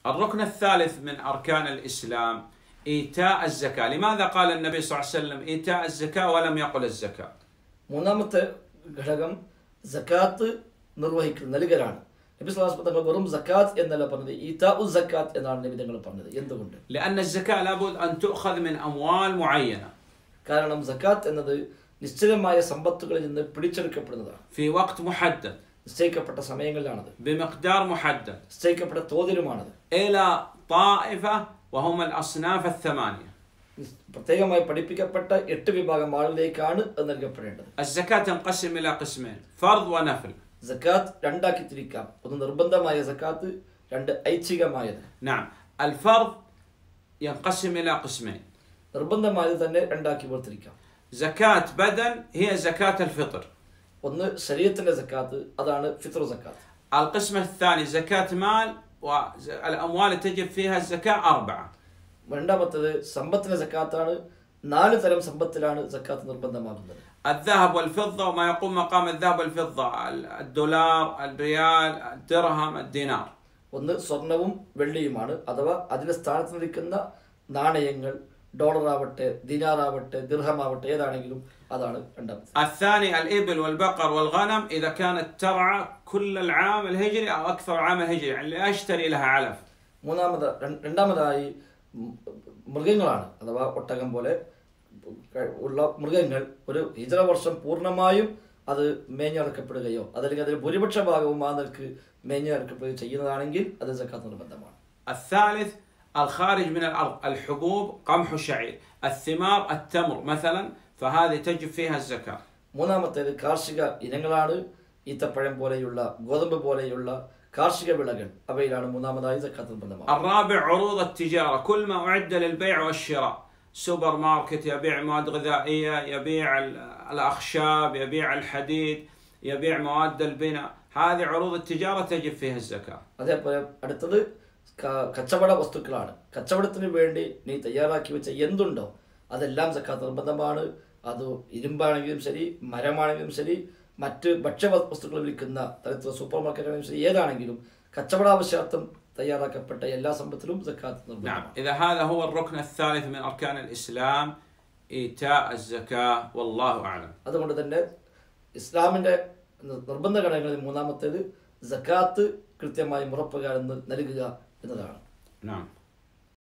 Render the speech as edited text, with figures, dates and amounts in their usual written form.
الركن الثالث من أركان الإسلام إيتاء الزكاة. لماذا قال النبي صلى الله عليه وسلم إيتاء الزكاة ولم يقل الزكاة؟ മൂന്നാമത്തെ ഘടകം സക്കാത്ത് നിർവഹിക്കുന്ന നൽകലാണ്. നബി സ്വല്ലല്ലാഹു അലൈഹി വസല്ലം തങ്ങൾ വെറും സക്കാത്ത് എന്നല്ല പറഞ്ഞത്, ഈതാഉ സക്കാത്ത് എന്നാണ് നബി തങ്ങൾ പറഞ്ഞത്. എന്തുകൊണ്ട്? لأن الزكاة لابد أن تؤخذ من أموال معينة. കാരണം സക്കാത്ത് എന്നത് നിശ്ചിതമായ സമ്പത്തുകളിൽ നിന്ന് പിടിച്ചെടുക്കപ്പെടുന്നതാണ്. في وقت محدد. നിശ്ചയിക്കപ്പെട്ട സമയങ്ങളിലാണത്. بمقدار محدد. നിശ്ചയിക്കപ്പെട്ട തോതിലുമാണത്. إلى طائفة وهم الأصناف الثمانية. പ്രത്യേകമായി പഠിപ്പിക്കപ്പെട്ട 8 വിഭാഗം ആളുകളിലേക്കാണ് അത് നൽകപ്പെടേണ്ടത്. الزكاة تنقسم إلى قسمين: فرض ونفل. സക്കാത്ത് രണ്ടാക്കി തിരിക്കാം. ഒന്ന് നിർബന്ധമായ സക്കാത്ത്, രണ്ട് ഐച്ഛികമായത്. نعم. الفرض ينقسم إلى قسمين. നിർബന്ധമായത് തന്നെ രണ്ടാക്കി വേർതിരിക്കാം. زكاة بدن هي زكاة الفطر. ഒന്ന് ശരീഅത്തിന്റെ സക്കാത്ത്, അതാണ് ഫിത്ർ സക്കാത്ത്. القسم الثاني زكاة مال، والأموال تجب فيها الزكاة 4. രണ്ടാമത്തേത് സമ്പത്തിന്റെ സക്കാത്താണ്. 4 തരം സമ്പത്തിലാണ് സക്കാത്ത് നിർബന്ധമാകുന്നത്. الذهب والفضة وما يقوم مقام الذهب والفضة: الدولار، الريال، الدرهم، الدينار. ഒന്ന് സ്വർണവും വെള്ളിയുമാണ്, അഥവാ അതിന്റെ സ്ഥാനത്ത് നിൽക്കുന്ന നാണയങ്ങൾ, ഡോളറാവട്ടെ, ദിനാറാവട്ടെ, ദിർഹമാവട്ടെ, ഏതാണെങ്കിലും അതാണ് രണ്ടാമത്. الثاني الإبل والبقر والغنم إذا كانت ترعى كل العام الهجري أو أكثر عام الهجري، يعني لا يشتري لها علف. രണ്ടാമതായി മൃഗങ്ങളാണ്, അഥവാ ഒട്ടകം പോലെ ഉള്ള മൃഗങ്ങൾ ഒരു ഹിജ്റ വർഷം പൂർണ്ണമായും അത് മേഞ്ഞടക്കപ്പെടുകയോ അതല്ലെങ്കിൽ അതിൽ ഭൂരിപക്ഷ ഭാഗവും ആ നിലക്ക് മേഞ്ഞടക്കപ്പെടുകയോ ചെയ്യുന്നതാണെങ്കിൽ അത് സക്കാത്ത് നിർബന്ധമാണ്. الثالث الخارج من الأرض: الحبوب، قمح الشعير، الثمار، التمر مثلا، فهذه تجب فيها الزكاة. മൂന്നാമത്തേത് കാർഷിക ഇനങ്ങളാണ്. ഈത്തപ്പഴം പോലെയുള്ള, ഗോതമ്പ് പോലെയുള്ള കാർഷിക വിളകൾ, അവയിലാണ് മൂന്നാമതായി സക്കാത്ത് നിർബന്ധമാണ്. الرابع عروض التجارة: كل ما أعد للبيع والشراء. سوبر ماركت يبيع مواد غذائية، يبيع الأخشاب، يبيع الحديد، يبيع مواد البناء، هذه عروض التجارة تجب فيها الزكاة. അതേപോലെ അടുത്തത് കച്ചവട വസ്തുക്കളാണ്. കച്ചവടത്തിന് വേണ്ടി നീ തയ്യാറാക്കി വെച്ച എന്തുണ്ടോ അതെല്ലാം സക്കാത്ത് നിർബന്ധമാണ്. അത് ഇരുമ്പാണെങ്കിലും ശരി, മരമാണെങ്കിലും ശരി, മറ്റ് ഭക്ഷ്യവസ്തുക്കൾ വിൽക്കുന്ന തരത്തിലുള്ള സൂപ്പർ മാർക്കറ്റാണെങ്കിലും ശരി, ഏതാണെങ്കിലും കച്ചവടാവശ്യാർത്ഥം തയ്യാറാക്കപ്പെട്ട എല്ലാ സമ്പത്തിലും സക്കാത്ത് നിർബന്ധമാണ്. إذا هذا هو الركن الثالث من أركان الإسلام إيتاء الزكاة والله أعلم. അതുകൊണ്ട് തന്നെ ഇസ്ലാമിന്റെ നിർബന്ധ ഘടകങ്ങളിൽ മൂന്നാമത്തേത് സക്കാത്ത് കൃത്യമായി മുറപ്രകാരം നൽകുക എന്നതാണ്. نعم.